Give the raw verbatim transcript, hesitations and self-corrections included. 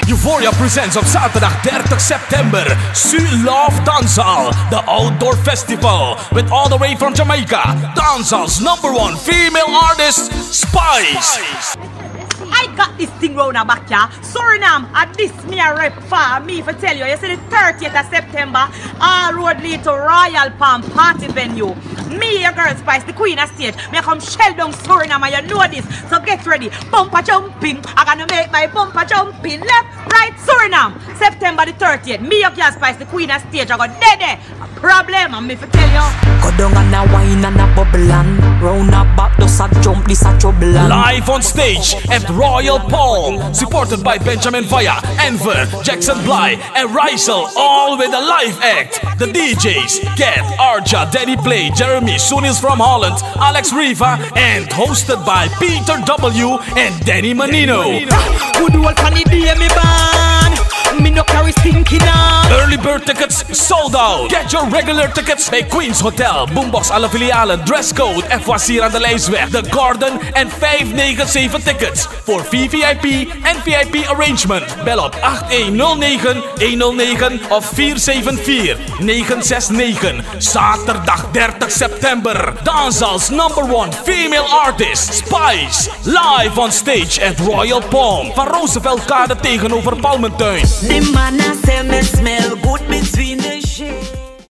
Euphoria presents op zaterdag dertig september Su Love Dancehall, the outdoor festival with all the way from Jamaica, dancehall's number one female artist, Spice. I got this thing round the back, yeah. Suriname, and this me a rep for me for tell you. You see the thirtieth of September, all road lead to Royal Palm Party Venue. Me, your girl Spice, the queen of stage. Me come shell down Suriname, and you know this. So get ready. Bumper jumping. I'm gonna make my bumper jumping. Left, right, Suriname. September the thirtieth. Me, your girl Spice, the queen of stage. I go dead there. Problem, and me for tell you. Go down and a wine and a bubble and round a back, does a jump, this a trouble and Live on stage at Royal Palm, supported by Benjamin Vaya, Enver, Jackson Bly, and Rizal, all with a live act. The D Js, Kat, Arja, Danny Play, Jeremy, Sunils from Holland, Alex Riva, and hosted by Peter W. and Danny Manino. good old funny day me ban, me no carry stinking on. Early bird tickets sold out. Get your regular tickets bij Queens Hotel, Boombox alle filialen, dresscode, F was hier aan de Leesweg, The Garden en vijf negen zeven tickets. Voor V V I P en V I P arrangement. Bel op acht een nul negen een nul negen of vier zeven vier negen zes negen. Zaterdag dertig september. Dancehall's number one female artist, Spice. Live on stage at Royal Palm. Van Rooseveltkade tegenover Palmentuin. The man a say me smell good between the shades.